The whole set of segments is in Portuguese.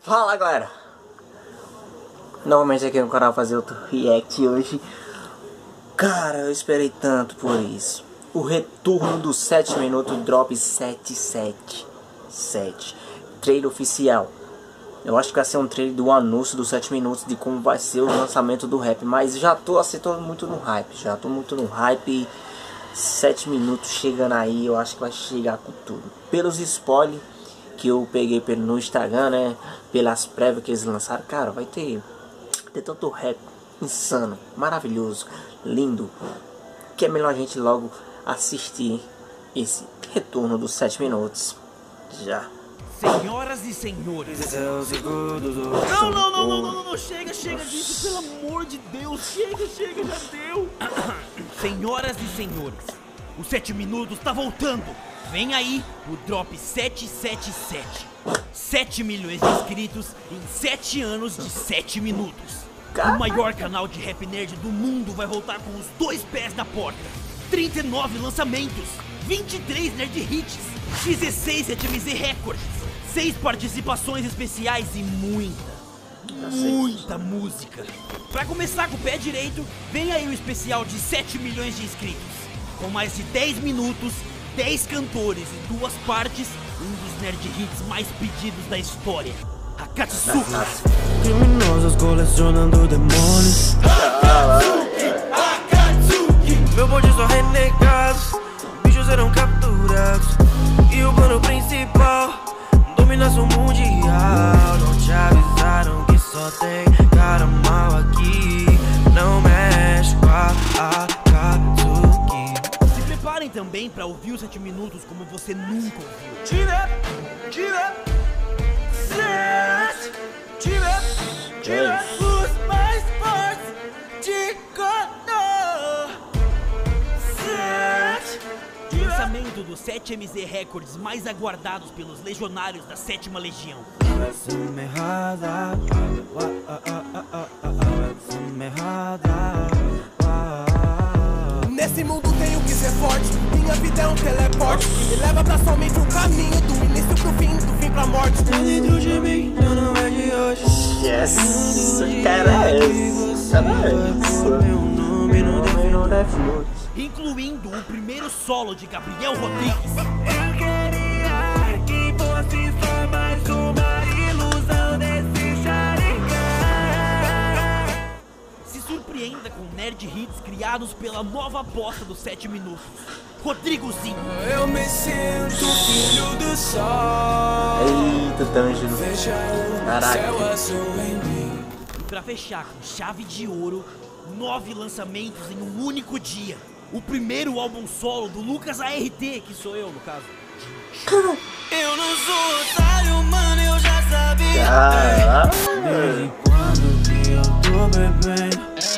Fala galera, novamente aqui no canal fazer outro react hoje. Cara, eu esperei tanto por isso. O retorno dos 7 minutos drop 777 trailer oficial. Eu acho que vai ser um trailer do anúncio dos 7 minutos de como vai ser o lançamento do rap. Mas já tô assim, muito no hype. 7 minutos chegando aí, eu acho que vai chegar com tudo. Pelos spoilers que eu peguei no Instagram, né? Pelas prévias que eles lançaram, cara, vai ter tanto rap insano, maravilhoso, lindo, que é melhor a gente logo assistir esse retorno dos 7 minutos. Já. Senhoras e senhores. Não, chega disso, pelo amor de Deus, chega, já deu. Senhoras e senhores, os 7 minutos tá voltando. Vem aí o Drop 777. 7 milhões de inscritos em 7 anos de 7 minutos. O maior canal de rap nerd do mundo vai voltar com os 2 pés na porta. 39 lançamentos, 23 nerd hits, 16 HMZ records, 6 participações especiais e muita música. Pra começar com o pé direito, vem aí o especial de 7 milhões de inscritos. Com mais de 10 minutos, 10 cantores e 2 partes, um dos nerd hits mais pedidos da história, Akatsuki. Criminosos colecionando demônios. Akatsuki. Meu bonde só renegados, bichos serão capturados. E o plano principal, dominação mundial. Não te avisaram que só tem cara mal aqui. Não mexe com a Akatsuki. Se preparem também pra ouvir os 7 minutos como você nunca ouviu. Tira os mais fortes de Konoha. Lançamento dos 7 MZ Records mais aguardados pelos legionários da 7ª Legião. Nesse mundo tenho que ser forte. Minha vida é um teleporte que me leva pra somente um caminho, do início pro fim, do fim pra morte. Tá dentro de mim, já não é de hoje. Yes, cara, é isso. Meu nome não deve flores. Incluindo o primeiro solo de Gabriel Rodrigues. Eu queria que fosse só mais uma ilusão desse Sharingan. Se surpreenda com nerd hits criados pela nova aposta dos 7 minutos, Rodrigozinho. Eu me sinto filho do sol. Eita, D'Angelo. Veja o Caraca. céu azul em mim. E pra fechar com chave de ouro, 9 lançamentos em um único dia. O primeiro álbum solo do Lucas ART, que sou eu no caso. Eu não sou otário, mano, eu já sabia. Desde quando que eu tô bebendo.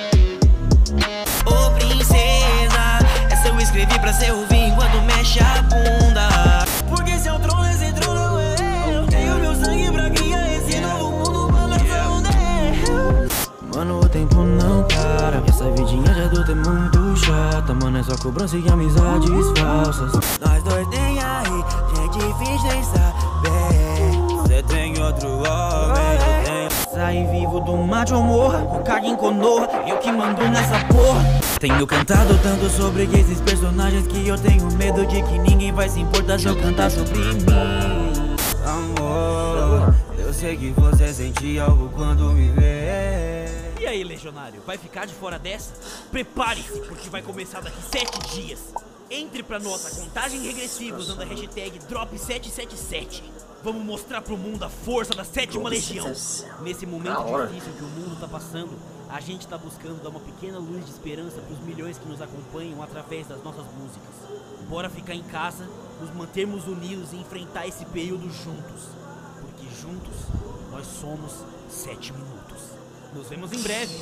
Ô princesa, essa eu escrevi pra você ouvir enquanto mexe a bunda. Porque se é o trono, esse trono não é eu. Tenho meu sangue pra criar esse novo mundo, balançando nele. Mano, o tempo não para. Essa vidinha já adulta é muito chata. Mano, é só cobrança e amizades falsas. Nós dois tem aí, gente finge nem saber. Cê tem outro homem, eu tenho. Saí vivo do macho morra, com carga em Konoha, eu que mando nessa porra. Tenho cantado tanto sobre esses personagens que eu tenho medo de que ninguém vai se importar se eu cantar sobre mim. Amor, eu sei que você sente algo quando me vê. E aí, legionário, vai ficar de fora dessa? Prepare-se, porque vai começar daqui 7 dias. Entre pra nossa contagem regressiva usando a hashtag Drop777. Vamos mostrar pro mundo a força da 7ª Legião. Nesse momento difícil que o mundo tá passando, a gente tá buscando dar uma pequena luz de esperança pros milhões que nos acompanham através das nossas músicas. Bora ficar em casa, nos mantermos unidos e enfrentar esse período juntos. Porque juntos, nós somos 7 minutos. Nos vemos em breve.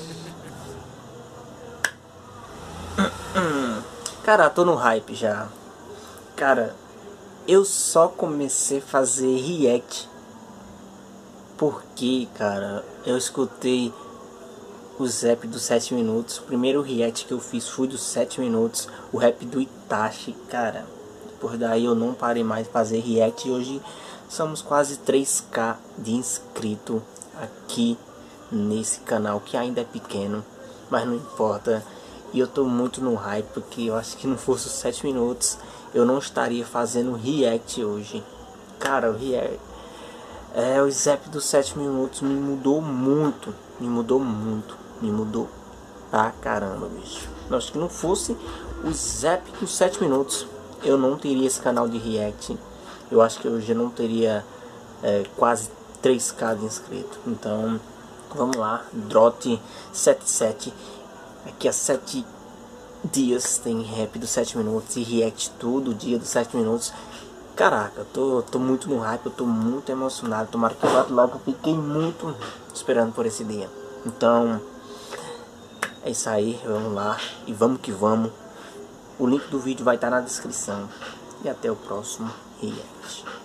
Cara, tô no hype já. Cara, eu só comecei a fazer react porque, cara, eu escutei os rap dos 7 minutos. O primeiro react que eu fiz foi dos 7 minutos, o rap do Itachi, cara. Por daí eu não parei mais de fazer react e hoje Somos quase 3k de inscrito aqui nesse canal, que ainda é pequeno, mas não importa. E eu tô muito no hype, porque eu acho que não fosse os 7 minutos eu não estaria fazendo react hoje. Cara, o Zap dos 7 minutos me mudou muito. Me mudou pra caramba, bicho. Eu acho que não fosse o Zap dos 7 minutos eu não teria esse canal de react. Eu acho que eu já não teria quase 3k de inscritos. Então vamos lá, Drot 77. Aqui a 7 dias tem rap dos 7 minutos e react todo dia dos 7 minutos. Caraca, eu tô muito no hype, eu tô muito emocionado. Tomara que eu logo, eu fiquei muito esperando por esse dia. Então é isso aí, vamos lá e vamos que vamos. O link do vídeo vai estar na descrição. E até o próximo react.